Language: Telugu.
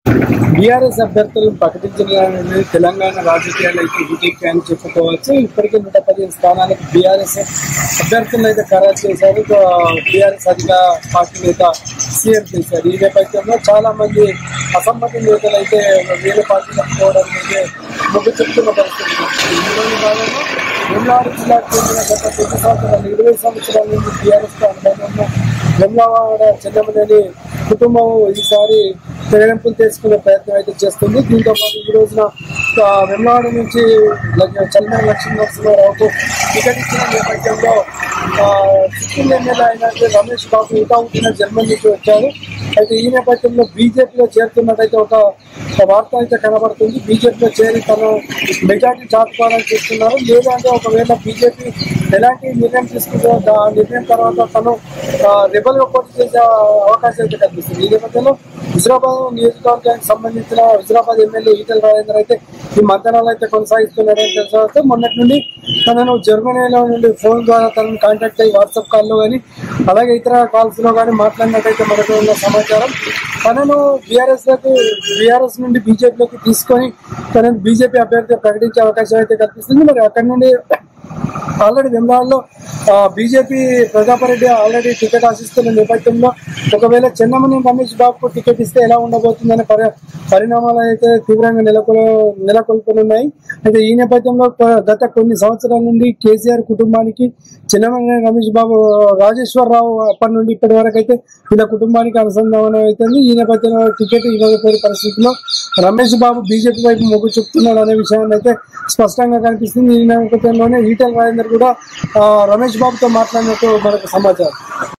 బీఆర్ఎస్ అభ్యర్థులను ప్రకటించిన తెలంగాణ రాజకీయాలు అయితే విజయ్ అని చెప్పుకోవచ్చు. ఇప్పటికే 115 స్థానాలకు బీఆర్ఎస్ అభ్యర్థులను అయితే ఖరారు చేశారు. బీఆర్ఎస్ అధికార పార్టీ నేత సీఎం చేశారు. ఈ నేపథ్యంలో చాలా మంది అసమ్మతి నేతలు అయితే వేరే పార్టీలకు పోవడానికి అయితే మొగ్గు చెప్తున్న పరిస్థితి. ఇందులోని భాగంగా వేములవాడ జిల్లాకు చెందిన గత 10 సంవత్సరాలు 20 సంవత్సరాల నుంచి బీఆర్ఎస్తో అనుభవం ఉన్న వేములవాడ చెన్నమనేని కుటుంబం ఈసారి తెగరింపులు తీసుకునే ప్రయత్నం అయితే చేస్తుంది. దీంతో పాటు ఈ రోజున వేములవాడ నుంచి చల్మేర లక్ష్మీనరసింహారావుకు టికెట్ ఇచ్చిన నేపథ్యంలో సిట్టింగ్ ఎమ్మెల్యే అయినట్టు రమేష్ బాబు ఉటావుటిన జర్మనీ నుంచి వచ్చారు. అయితే ఈ నేపథ్యంలో బీజేపీలో చేరుతున్నట్టయితే ఒక వార్త అయితే కనబడుతుంది. బీజేపీలో చేరి తను మెజార్టీ చాటుకోవాలని చూస్తున్నారు. లేదంటే ఒకవేళ బీజేపీ ఎలాంటి నిర్ణయం తీసుకుందో ఆ నిర్ణయం తర్వాత తను రెబల్గా పోటీ చేసే అవకాశం అయితే కనిపిస్తుంది. ఈ నేపథ్యంలో హుజరాబాద్ నియోజకవర్గానికి సంబంధించిన హుజరాబాద్ ఎమ్మెల్యే ఈటెల రాజేందర్ అయితే ఈ మంతనాలు అయితే కొనసాగిస్తున్నారని తెలిసిన మొన్నటి నుండి తనను జర్మనీలో నుండి ఫోన్ ద్వారా తనను కాంటాక్ట్ అయ్యి వాట్సాప్ కాల్లో కానీ అలాగే ఇతర కాల్స్ లో కానీ మాట్లాడినట్టయితే మనకు ఉన్న సమాచారం. తనను బీఆర్ఎస్ నుండి బీజేపీలోకి తీసుకొని తనను బీజేపీ అభ్యర్థి ప్రకటించే అవకాశం అయితే కల్పిస్తుంది. మరి అక్కడి నుండి ఆల్రెడీ వేములవాడలో బీజేపీ ప్రతాపరెడ్డి ఆల్రెడీ టికెట్ ఆశిస్తున్న నేపథ్యంలో ఒకవేళ చెన్నమనేని రమేష్ బాబుకు టికెట్ ఇస్తే ఎలా ఉండబోతుందనే పరిణామాలు అయితే తీవ్రంగా నెలకొల్పనున్నాయి. అయితే ఈ నేపథ్యంలో గత కొన్ని సంవత్సరాల నుండి కేసీఆర్ కుటుంబానికి చెన్నమనేని రమేష్ బాబు రాజేశ్వరరావు అప్పటి నుండి ఇప్పటి వరకు అయితే వీళ్ళ కుటుంబానికి అనుసంధానం అవుతుంది. ఈ నేపథ్యంలో టికెట్ ఇవ్వకపోయే పరిస్థితిలో రమేష్ బాబు బీజేపీ వైపు మొగ్గు చూపుతున్నాడు అనే విషయాన్ని అయితే స్పష్టంగా కనిపిస్తుంది. ఈ నేపథ్యంలోనే ఈటెల రాజేందర్ కూడా రమేష్ బాబుతో మాట్లాడినట్టు మనకు సమాచారం.